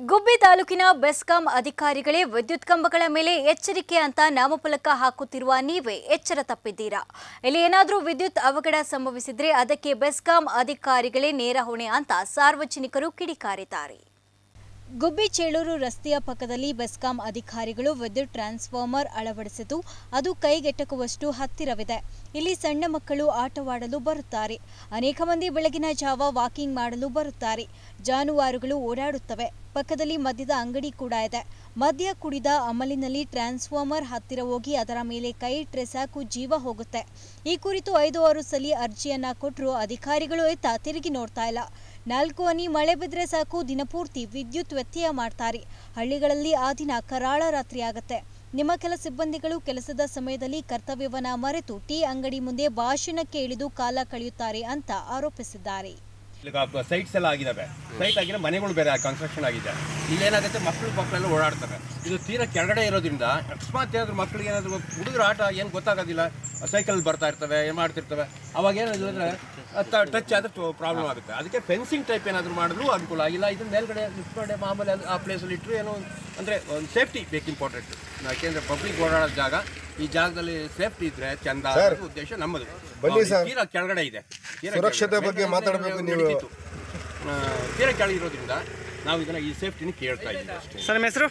ಗುಬ್ಬಿ ತಾಲೂಕಿನ ಬೆಸ್ಕಾಂ ಅಧಿಕಾರಿಗಳೇ ವಿದ್ಯುತ್ ಕಂಬಗಳ ಮೇಲೆ ಎಚ್ಚರಿಕೆ ಅಂತ ನಾಮಫಲಕ ಹಾಕುತ್ತಿರುವ ನೀವೇ ಎಚ್ಚರ ತಪ್ಪಿದ್ದೀರಾ? ಇಲ್ಲಿ ಏನಾದರೂ ವಿದ್ಯುತ್ ಅವಘಡ ಸಂಭವಿಸಿದ್ರೆ ಅದಕ್ಕೆ ಬೆಸ್ಕಾಂ ಅಧಿಕಾರಿಗಳೇ ನೇರ ಹೊಣೆ ಅಂತ ಸಾರ್ವಜನಿಕರು ಕಿಡಿಕಾರಿದ್ದಾರೆ. ಗುಬ್ಬಿ ಚೇಳೂರು ರಸ್ತೆಯ ಪಕ್ಕದಲ್ಲಿ ಬೆಸ್ಕಾಂ ಅಧಿಕಾರಿಗಳು ವಿದ್ಯುತ್ ಟ್ರಾನ್ಸ್ಫಾರ್ಮರ್ ಅಳವಡಿಸಿದ್ದು ಅದು ಕೈಗೆಟಕುವಷ್ಟು ಹತ್ತಿರವಿದೆ. ಇಲ್ಲಿ ಸಣ್ಣ ಮಕ್ಕಳು ಆಟವಾಡಲು ಬರುತ್ತಾರೆ. ಅನೇಕ ಮಂದಿ ಬೆಳಗಿನ ಜಾವ ವಾಕಿಂಗ್ ಮಾಡಲು ಬರುತ್ತಾರೆ. ಜಾನುವಾರುಗಳು ಓಡಾಡುತ್ತವೆ. ಪಕ್ಕದಲ್ಲಿ ಮದ್ಯದ ಅಂಗಡಿ ಕೂಡ ಇದೆ. ಮದ್ಯ ಕುಡಿದ ಅಮಲಿನಲ್ಲಿ ಟ್ರಾನ್ಸ್ಫಾರ್ಮರ್ ಹತ್ತಿರ ಹೋಗಿ ಅದರ ಮೇಲೆ ಕೈ ಇಟ್ಟರೆ ಸಾಕು ಜೀವ ಹೋಗುತ್ತೆ. ಈ ಕುರಿತು 5-6 ಸಲ ಅರ್ಜಿಯನ್ನ ಕೊಟ್ಟರು ಅಧಿಕಾರಿಗಳು ಎತ್ತ ತಿರುಗಿ ನೋಡ್ತಾ ಇಲ್ಲ. 4 ಹನಿ ಮಳೆ ಬಿದ್ದರೆ ಸಾಕು ದಿನಪೂರ್ತಿ ವಿದ್ಯುತ್ ವ್ಯತ್ಯಯ ಮಾಡ್ತಾರೆ. ಹಳ್ಳಿಗಳಲ್ಲಿ ಆ ದಿನ ಕರಾಳ ರಾತ್ರಿ ಆಗುತ್ತೆ. ನಿಮ್ಮ ಕೆಲ ಸಿಬ್ಬಂದಿಗಳು ಕೆಲಸದ ಸಮಯದಲ್ಲಿ ಕರ್ತವ್ಯವನ್ನ ಮರೆತು ಟೀ ಅಂಗಡಿ ಮುಂದೆ ಭಾಷಣಕ್ಕೆ ಇಳಿದು ಕಾಲ ಕಳೆಯುತ್ತಾರೆ ಅಂತ ಆರೋಪಿಸಿದ್ದಾರೆ. ಸೈಟ್ಸ್ ಎಲ್ಲ ಆಗಿದ್ದಾವೆ. ಸೈಟ್ ಆಗಿರೋ ಮನೆಗಳು ಬೇರೆ ಕನ್ಸ್ಟ್ರಕ್ಷನ್ ಆಗಿದೆ. ಇಲ್ಲೇನಾಗುತ್ತೆ, ಮಕ್ಕಳೆಲ್ಲ ಓಡಾಡ್ತವೆ. ಇದು ತೀರಾ ಕೆಳಗಡೆ ಇರೋದ್ರಿಂದ ಅಕಸ್ಮಾತ್ ಏನಾದರೂ ಮಕ್ಕಳಿಗೆ ಏನಾದರೂ ಹುಡುಗರ ಆಟ ಏನು ಗೊತ್ತಾಗೋದಿಲ್ಲ, ಸೈಕಲ್ ಬರ್ತಾ ಇರ್ತವೆ, ಏನು ಮಾಡ್ತಿರ್ತವೆ. ಅವಾಗ ಏನಾದ್ರು ಅಂದರೆ ಟಚ್ ಆದರೆ ಪ್ರಾಬ್ಲಮ್ ಆಗುತ್ತೆ. ಅದಕ್ಕೆ ಫೆನ್ಸಿಂಗ್ ಟೈಪ್ ಏನಾದರೂ ಮಾಡಿದ್ರು ಅನುಕೂಲ ಆಗಿಲ್ಲ. ಇದನ್ನ ಮೇಲ್ಗಡೆ ಇಟ್ಕೊಂಡೆ ಮಾಮೂಲಿ ಆ ಪ್ಲೇಸಲ್ಲಿ ಇಟ್ಟರು ಏನೋ ಅಂದರೆ ಒಂದು ಸೇಫ್ಟಿ ಬೇಕು, ಇಂಪಾರ್ಟೆಂಟ್. ಯಾಕೆಂದರೆ ಪಬ್ಲಿಕ್ ಓಡಾಡೋ ಜಾಗ, ಈ ಜಾಗದಲ್ಲಿ ಸೇಫ್ಟಿ ಇದ್ರೆ ಚಂದ ಅನ್ನೋ ಉದ್ದೇಶ ನಮ್ಮದು. ತೀರಾ ಕೆಳಗಡೆ ಇದೆ, ಸುರಕ್ಷತೆ ಬಗ್ಗೆ ಮಾತಾಡಬೇಕು. ನೀವು ತೀರಾ ಕೆಳಗಿರೋದ್ರಿಂದ ನಾವು ಇದನ್ನ ಈ ಸೇಫ್ಟಿನ ಕೇಳ್ತಾ ಇದ್ದೀವಿ ಅಷ್ಟೇ. ಸರ್, ನಿಮ್ಮ ಹೆಸರು?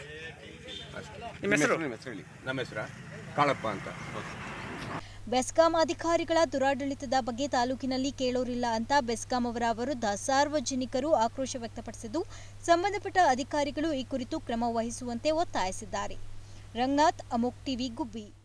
ನಮ್ಮ ಹೆಸರು ಕಾಳಪ್ಪ ಅಂತ. ಬೆಸ್ಕಾಂ ಅಧಿಕಾರಿಗಳ ದುರಾಡಳಿತದ ಬಗ್ಗೆ ತಾಲೂಕಿನಲ್ಲಿ ಕೇಳೋರಿಲ್ಲ ಅಂತ ಬೆಸ್ಕಾಂ ಅವರ ವಿರುದ್ಧ ಸಾರ್ವಜನಿಕರು ಆಕ್ರೋಶ ವ್ಯಕ್ತಪಡಿಸಿದ್ದು, ಸಂಬಂಧಪಟ್ಟ ಅಧಿಕಾರಿಗಳು ಈ ಕುರಿತು ಕ್ರಮ ವಹಿಸುವಂತೆ ಒತ್ತಾಯಿಸಿದ್ದಾರೆ. ರಂಗನಾಥ್, ಅಮೋಕ್ ಟಿವಿ, ಗುಬ್ಬಿ.